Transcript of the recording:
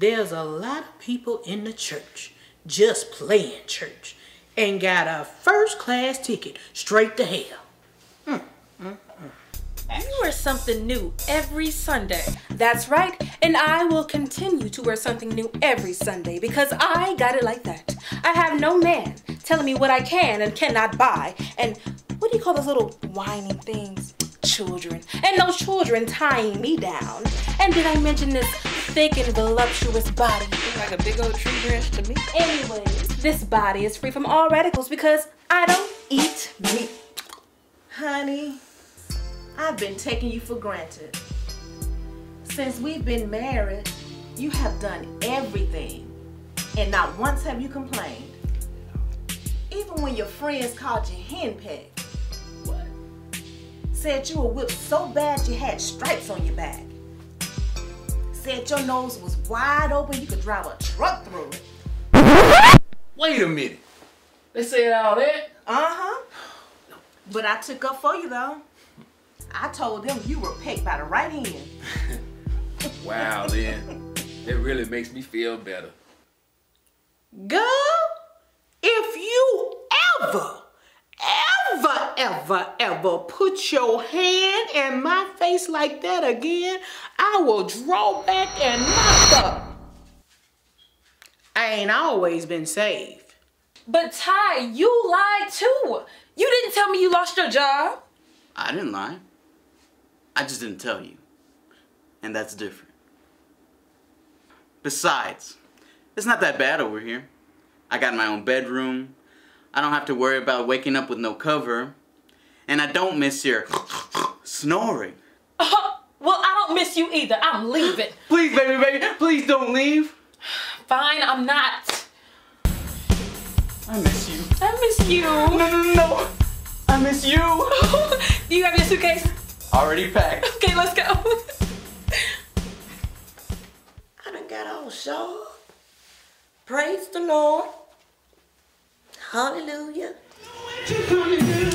there's a lot of people in the church just playing church and got a first-class ticket straight to hell. You wear something new every Sunday. That's right, and I will continue to wear something new every Sunday because I got it like that. I have no man telling me what I can and cannot buy. And what do you call those little whining things? Children. And those children tying me down. And did I mention this thick and voluptuous body? Like a big old tree branch to me. Anyways, this body is free from all radicals because I don't eat meat. Honey, I've been taking you for granted. Since we've been married, you have done everything, and not once have you complained. Even when your friends called you henpecked. What? Said you were whipped so bad you had stripes on your back. Said your nose was wide open, you could drive a truck through it. Wait a minute. They said all that? Uh-huh. But I took up for you, though. I told them you were pecked by the right hand. Wow, Lynn. That really makes me feel better. Girl, if you ever put your hand in my face like that again, I will draw back and knock up. I ain't always been saved. But Ty, you lied too. You didn't tell me you lost your job. I didn't lie. I just didn't tell you. And that's different. Besides, it's not that bad over here. I got my own bedroom. I don't have to worry about waking up with no cover. And I don't miss your snoring. Well, I don't miss you either. I'm leaving. Please, baby, please don't leave. Fine, I'm not. I miss you. I miss you. No. I miss you. Do you have your suitcase? Already packed. Okay, let's go. I done got all sore. Praise the Lord. Hallelujah.